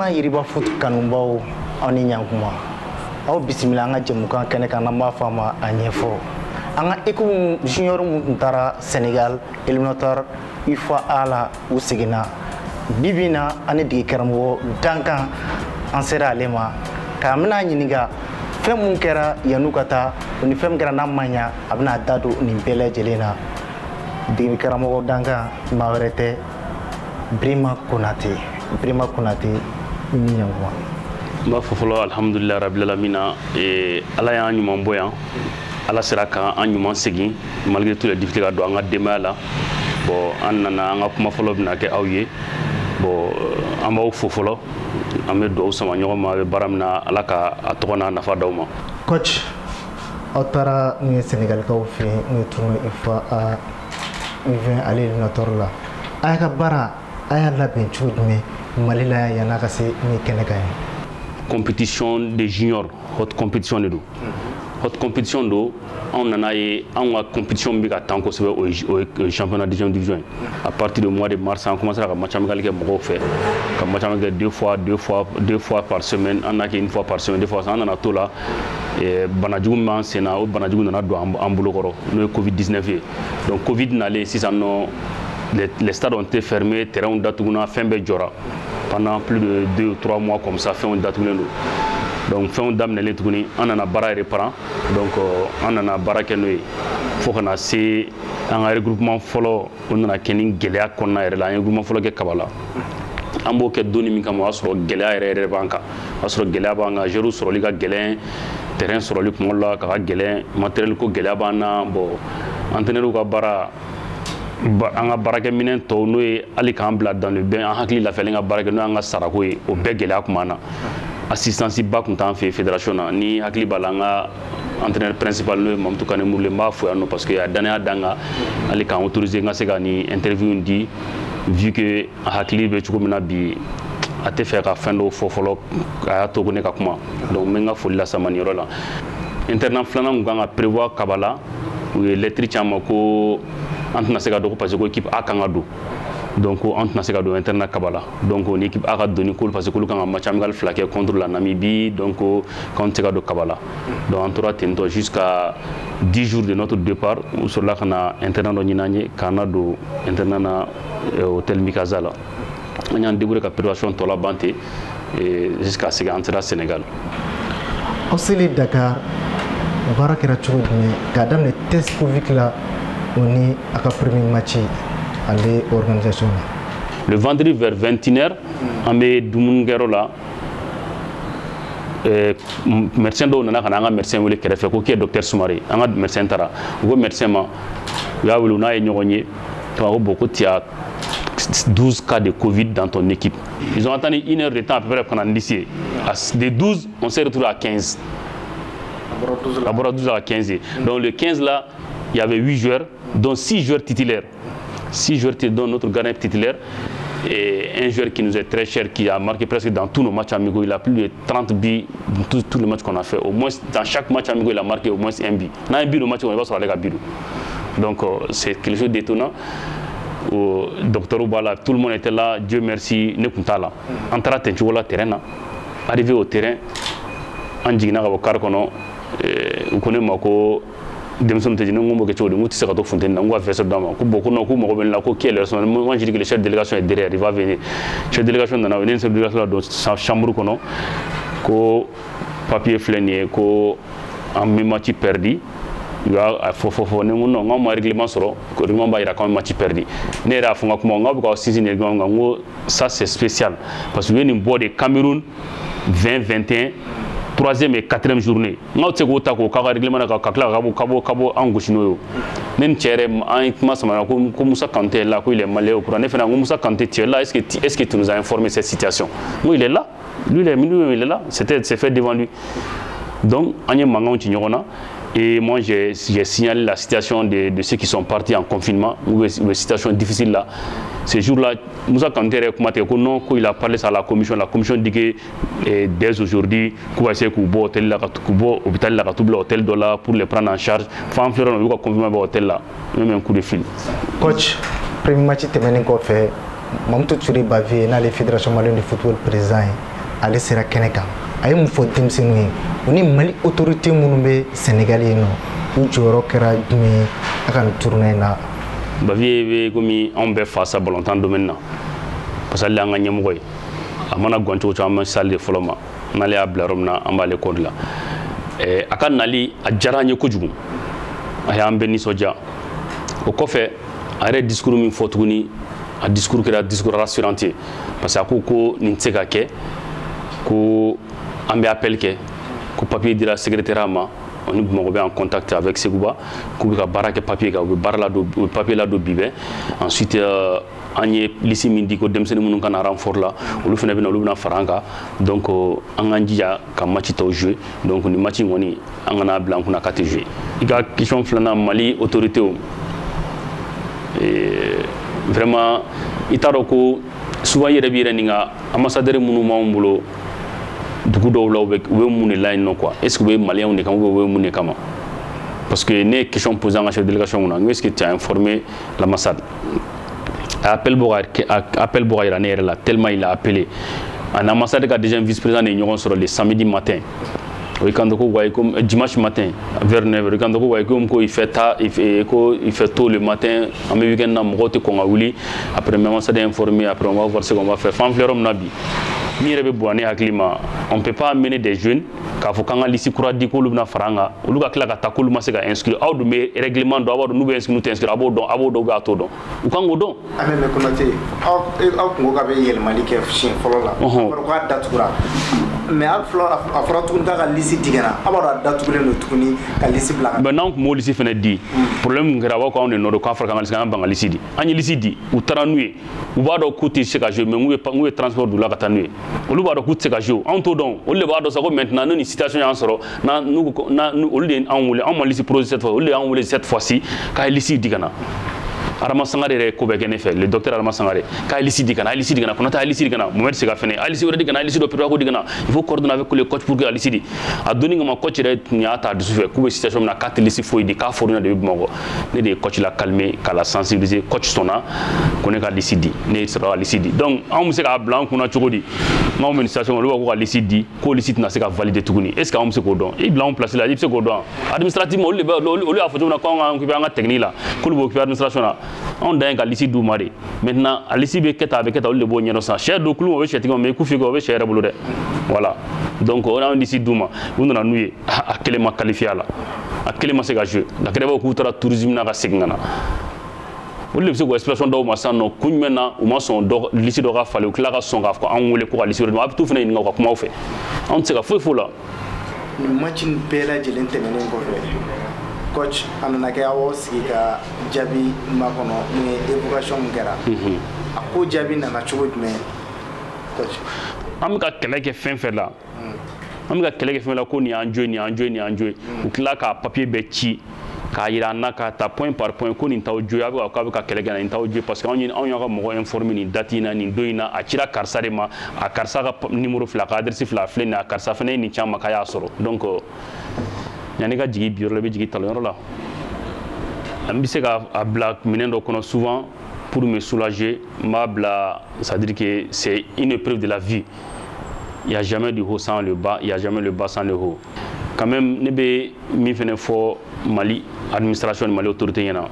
Balima Yiriba Foot kanumbaw ani nyankuma aw bisimila anga jemukan kene kana ma fama Agnèfo anga équipe junior mun tara Sénégal éliminatoire UFA ala usigina bibina ani digi karambo dankan an sera alema ka mina nyiniga fɛn mun kɛra yanu ka taa ni fɛn min kɛra n'a ma ɲa a bɛna da don nin bɛɛ lajɛlen na degeli karamɔgɔ dankan maa wɛrɛ tɛ Birama Konaté ni ɲankuma n b'a fɔ fɔlɔ alhamdulilahi rabbil alamin ala y'an ɲuman bɔ yan ala sera k'an ɲuman segin malgré tous les difficultés ka don an ka denbaya la bon an nana an ka kuma fɔlɔ bɛna kɛ aw ye bon an b'aw fo fɔlɔ an bɛ dugawu sama ɲɔgɔn ma a bɛ baara min na ala ka a tɔgɔ n'a nafa d'aw ma. Coach aw taara n'u ye Sénégalikaw fɛ yen n'u ye tournoi UFA U20 ale éliminatoire la a y'a ka baara a y'a labɛn cogo jumɛn Mali la yan'a ka se ni kɛnɛ kan ye. Compétition des juniors haute compétition de do haute compétition do on nana ye an ka compétition bɛ ka tan kosɛbɛ au championnat deuxième division à partir du mois de mars on commence à match amical kɛ mɔgɔw fɛ ka match amical deux fois par semaine an n'a kɛ une fois par semaine des fois an nana to la banajugu min b'an sen na o banajugu nana don an bolo kɔrɔ n'o ye covid 19 ye donc covid nalen sisan nɔ les stades ont été fermés terrainw datuguna fɛn bɛɛ jɔra pendant plus de 2 ou 3 mois comme ça fɛnw datugulen don donc fɛnw daminɛlen tuguni an nana baara reprend donc an nana baara kɛ n'o ye fo kana se an ka regroupement fɔlɔ o nana kɛ ni gɛlɛya kɔnɔna yɛrɛ la an ye regroupement fɔlɔ kɛ Kaba la an b'o kɛ donni min kama o y'a sɔrɔ gɛlɛya yɛrɛ b'an kan o y'a sɔrɔ gɛlɛya b'an kan joueurs sɔrɔli ka gɛlɛn terrain sɔrɔli kuma la ka gɛlɛn matériel ko gɛlɛya b'an na bon entraîneur ka baara an ka baarakɛminɛn tɔw n'o ye hali k'an bila dans le bain an hakili lafiyalen ka baara kɛ n'o y'an ka sarako ye o bɛɛ gɛlɛya kun b'an na assistance ba kun t'an fɛ fédération na ni hakili b'a la an ka entraîneur principal n'o ye Mamutu Kane Murule n b'a fo yan nɔ parce que a danaya d'an kan hali k'an autoriser n ka se ka nin interview di vu que a hakili bɛ cogo min na bi a tɛ fɛ ka fɛn dɔw fɔ fɔlɔ a y'a to ko ne ka kuma donc n bɛ n ka foli lasama nin yɔrɔ la internat filanan kun kan ka prévoir Kaba la u ye lettre ci an ma ko an tɛna se ka don parce que ko équipe A kan ka don donc an tɛna se ka don internat Kaba la donc ni équipe A ka donni k'olu parce que k'olu kan ka match amical fila kɛ contre la Namibie donc k'an tɛ se ka don Kaba la donc an tora ten tɔ jusqu'à 10 jours de notre départ u sɔrɔla ka na internat dɔ ɲini an ye k'an na don internat na hôtel Mikaza la an y'an débrouiller ka préparation tɔ laban ten jusqu'à ce qu'an sera Sénégal. Aw seli Dakar baara kɛra cogo jumɛn k'a daminɛ test Covid la o ni a ka premier match ale organisation la. Le vendredi vers 21h an bɛ dumunikɛyɔrɔ la médecin dɔw nana ka na an ka médecin wele kɛrɛfɛ ko k'i ye docteur Sumare an ka médecin taara u ko médecin ma u y'a wele u n'a ye ɲɔgɔn ye ko bon ko tu as 12 cas de Covid dans ton équipe. Ils ont attendu 1 heure de temps à peu près pour qu'on en lycée. De 12, on s'est retrouvé à 15. D'abord 12 à 15. Donc le 15 là, il y avait 8 joueurs, dont 6 joueurs titulaires. 6 joueurs dont notre gardien titulaire et un joueur qui nous est très cher, qui a marqué presque dans tous nos matchs amicaux. Il a plus de 30 buts dans tous les matchs qu'on a fait. Au moins, dans chaque match amical, il a marqué au moins un but. Dans un but au match, on va sur la but. Donc c'est quelque chose d'étonnant. Au docteur Oubala, tout le monde était là, Dieu merci, ne compta là. On t'a atteint le terrain, arrivé au terrain, on dit qu'on a on connaît Mako, denmisɛnninw tɛ jeni n ko m'o kɛ cogo di n ko tɛ se ka to funteni na n ko ka veste d'a ma ko bon ko non ko mago bɛ ne la ko qui est le responsable moi je dis que le chef de délégation est derrière il va venir chef de délégation nana o ni chef de délégation la don chambre kɔnɔ ko papier filɛ nin ye ko an bɛ match perdu u y'a fɔ ne ko non n k'anw ma règlement sɔrɔ ko règlement b'a jira k'anw ye match perdu ne yɛrɛ y'a fɔ n ka kuma n k'aw bɛ k'aw sinsin nin règlement kan n ko ça c'est spécial parce que u ye nin bɔ de Cameroun 2021 troisième et quatrième journée n'aw tɛ se k'o ta k'o k'a ka règlement na ka tila ka bɔ an gosi n'o ye ne ni cɛ yɛrɛ an ye kuma sama ko Musa Kanté est là ko il est malien au courant ne fana ko Musa Kanté tu es là est-ce que tu nous as informé de cette situation moi il est là lui il est là c'est fait devant lui donc an ye mankanw ci ɲɔgɔn na et moi j'ai signalé la situation de ceux qui sont partis en confinement ou une situation difficile là ces jours-là Musa Kanté yɛrɛ kuma tigɛ ko non ko il a parlé ça à la commission dit que dès aujourd'hui k'u va essayer k'u bɔ hôtel la k'u bɔ hôpital la ka t'u bila hôtel dɔ la pour les prendre en charge fo an filɛ yɔrɔ min u bɛ ka confinement bɛ hôtel la même un coup de fil. Coach premier match tɛmɛnen kɔfɛ Mamutu Ture Bavier n'ale fédération malienne de football président ye ale sera kɛnɛ kan a ye mun fɔ denmisɛnninw ye o ni Mali autorité minnu bɛ Sénégal yen nɔ u jɔyɔrɔ kɛra jumɛn ye a ka nin tournoi in na. Bavier bɛ komi anw bɛ fa sa ballontan domaine na parce que ale an ka ɲɛmɔgɔ ye a mana gɔn cogo cogo an bɛ sali de fɔlɔ ma n'ale y'a bila yɔrɔ min na an b'ale kɔ de la a ka nali a diyara an ye kojugu a y'an bɛɛ nisɔndiya o kɔfɛ a yɛrɛ discours min fɔ tuguni a discours kɛra discours rassurant ye parce que a ko nin tɛ se ka kɛ ko an bɛ appel kɛ ko papier dira secrétaire ma on ni Bamako bɛ en contact avec Seguba k'u bɛ ka baara kɛ papier kan u bɛ baara la don u bɛ papier la don bi bɛɛ ensuite an ye liste min di ko denmisɛnnin minnu kana renfort la olu fana bɛ na olu bɛna fara an kan donc an k'an jija ka match tɔw jouer donc ni match in kɔni an kana bila an kunna k'a tɛ jouer i ka question filanan Mali autorités vraiment i t'a dɔn ko souvent i yɛrɛ b'i yɛrɛ nin ka ambassadeur minnu b'anw bolo dugu dɔw la u bɛ mun de la yen nɔ quoi est ce que u bɛ maliyɛnw de kan ou bien u bɛ mun de kama parce que ne ye question posée an ka chef de délégation kunna est ce que tu as informé l'ambassade a appel bɔ ka yira ne yɛrɛ la tellement il a appelé an ambassade ka deuxième vice président de ye ɲɔgɔn sɔrɔ le samedi matin o yi kanto ko wayi comme dimanche matin vers 9h kanto ko wayi comme ko il fait tôt le matin en même week-end na mɔgɔw tɛ kɔn ka wuli après même ambassade informé après on va voir ce qu'on va faire fan filɛ yɔrɔ min na bi min yɛrɛ bɛ bɔ ne hakili ma on peut pas amener des jeunes k'a fɔ k'an ka liste kura di k'olu bɛna fara an kan olu ka tila ka taa k'olu ma se ka inscrire aw dun bɛ règlement dɔn a b'a dɔn n'u bɛ inscrire n'u tɛ inscrire a b'o dɔn ou bien a t'o dɔn u kan k'o dɔn. mais Konaté aw kun ko k'a bɛ yɛlɛmali kɛ siɲɛ fɔlɔ la fɔra k'a datugura mais a fɔra tuguni k'a ka liste tigɛra a b'a dɔn a datugulen don tuguni ka liste bila. mais n'anw kun b'o liste fana di problème min kɛra a b'a fɔ anw de nɔ don k'a fɔra k'an ka liste an ban ka liste di an ye liste di u taara n'u ye u b'a dɔn k'u tɛ se ka jouer mais n'u ye transport d'u la ka taa n'u ye olu b'a dɔn k'u tɛ se ka jouer anw t'o dɔn olu de b'a dɔn sa ko maintenant n'u ni situation y'an sɔrɔ olu de y'anw wele anw ma liste projet cette fois olu de y'anw wele cette fois-ci k'a ye liste di ka na Adama Sangare yɛrɛ ko bɛɛ kɛ ne fɛ le docteur Adama Sangare k'a ye liste di ka na a ye liste di ka na Konaté a ye liste di ka na Mohamed Sega fɛnɛ a ye liste wɛrɛ di ka na a ye liste dɔ prévoir ko di ka na il faut coordonner avec les coachs pour que a liste di a donni kama coach yɛrɛ tun y'a ta dusu fɛ k'u bɛ situation min na k'a tɛ liste foyi di k'a fɔr'u ɲɛna depuis Bamako ne de ye coach la calmer k'a la sensibiliser coach sɔnna ko ne ka liste di ne sera ka liste di donc anw bɛ se k'a bila an kunna cogo di n'anw bɛ nin situation olu b'a ko ka liste di k'o liste tɛna se ka valider tuguni est ce que anw bɛ se k'o dɔn i bila anw place la i bɛ se k'o dɔn administrativement olu y'a fɔ cogo min na k'anw ka occuper an ka technique la k'olu bɛ occuper administration na anw dan ye ka liste d'u ma de maintenant a liste bɛ kɛ tan a bɛ kɛ tan olu de b'o ɲɛdɔn sisan sɛ don kulu o bɛ sɛtigi ma mais i k'u f'i kɔ o bɛ sɛ yɛrɛ bolo dɛ voilà donc o y'an liste d'u ma u nana n'u ye a kelen ma qualifié a la a kelen ma se ka jouer la kɛrɛfɛ k'u taara tourisme na ka segin ka na olu de bɛ se k'o explication dɔw ma sisan nɔ kun jumɛn na u ma sɔn liste dɔ ka falen u tila ka sɔn k'a fɔ anw wele ko ka liste wɛrɛ di a bɛ t'u fana ɲininka u ka kuma u fɛ anw tɛ se ka foyi f'o la. nin match in bɛɛ lajɛlen tɛmɛnen kɔfɛ coach a nana kɛ aw sigi ka jaabi makɔnɔ mun ye évocation min kɛra a ko jaabi nana cogo jumɛn coach. an bɛ ka kɛlɛ kɛ fɛn fɛn la an bɛ ka kɛlɛ kɛ fɛn la ko nin y'an jo ye nin y'an jo ye nin y'an jo ye u tila k'a papier bɛɛ ci k'a yira an na k'a ta point par point ko nin t'aw jo ye a bɛ k'a bɛ ka kɛlɛ kɛ nin t'aw jo ye parce que anw y'aw ka mɔgɔ informer nin date in na nin don in na a cira karisa de ma a karisa ka numéro fila ka adresse fila filɛ nin ye a karisa fana ye nin ci an ma k'a y'a sɔrɔ donc yanni ka jigin bi yɔrɔ la i bɛ jigin talonyɔrɔ la an bɛ se k'a bila minɛn dɔ kɔnɔ souvent pour me soulager n b'a bila c'est à dire que c'est une épreuve de la vie il y a jamais du haut sans le bas il y a jamais le bas sans le haut quand même ne bɛ min fɛnɛ fɔ Mali administration ni Mali autorité ɲɛna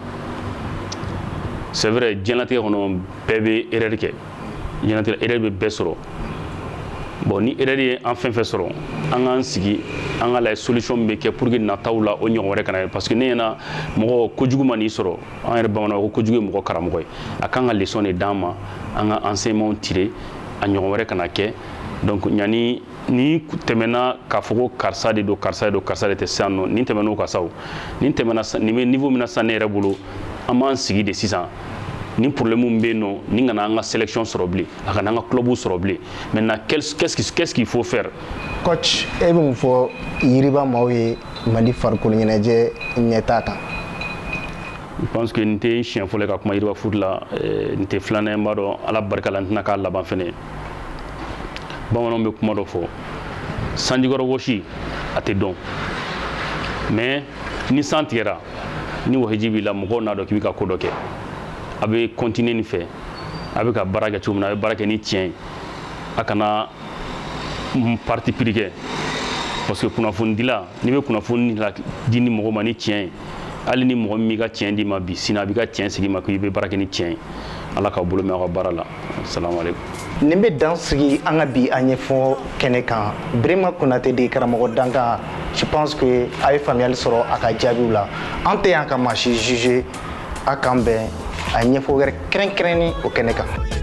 c'est vrai diɲɛlatigɛ kɔnɔ bɛɛ bɛ erreur kɛ diɲɛlatigɛ erreur bɛ bɛɛ sɔrɔ bon ni erreur ye an fɛn fɛn sɔrɔ an k'an sigi an ka lajɛ solution min bɛ kɛ pour que nataw la o ɲɔgɔn wɛrɛ kana ye parce que ne ɲɛna mɔgɔ kojugu ma n'i sɔrɔ an yɛrɛ bamananw ko kojugu ye mɔgɔ karamɔgɔ ye a kan ka leçon de d'an ma an ka enseignement tirer a ɲɔgɔn wɛrɛ kana kɛ donc ɲani ni tɛmɛna k'a fɔ ko karisa de don karisa de don karisa de tɛ sisan nɔ ni tɛmɛn'o kan sa o ni tɛmɛna nin bɛ niveau min na sisan ne yɛrɛ bolo an b'an sigi de sisan ni problème min bɛ yen nɔ ni kana an ka sélection sɔrɔ bilen a kana an ka club sɔrɔ bilen maintenant qu'est-ce qu'il faut faire. coach e bɛ mun fɔ Yiriba maaw ye Mali farikolo ɲɛnajɛ ɲɛtaa kan. je pense que nin tɛ siɲɛ fɔlɔ ye ka kuma Yiriba Foot la nin tɛ filanan ye n b'a dɔn ala barika la n tɛna k'a laban fɛnɛ bamananw bɛ kuma dɔ fɔ sanjikɔrɔ wɔsi a tɛ dɔn mais ni san tigɛra ni wɔsiji b'i la mɔgɔw n'a dɔn k'i bɛ ka ko dɔ kɛ a bɛ continuer nin fɛ a bɛ ka baara kɛ cogo min na a bɛ baara kɛ ni tiɲɛ ye a kana parti pris parce que kunnafoni dila ni bɛ kunnafoni di ni mɔgɔ ma ni tiɲɛ ye hali ni mɔgɔ min ka tiɲɛ di ma bi sini a b'i ka tiɲɛ sigi ma ko i bɛ baara kɛ ni tiɲɛ ye ala k'aw bolo mɛn aw ka baara la assalamu alaikum. nin bɛ dan sigi an ka bi a ɲɛfɔ kɛnɛ kan Birama Konaté de karamɔgɔ dankan je pense que a ye faamuyali sɔrɔ a ka jaabiw la an tɛ yan ka maa si juger a kan bɛn a ɲɛfɔ wɛrɛ kɛrɛnkɛrɛnnen o kɛnɛ kan.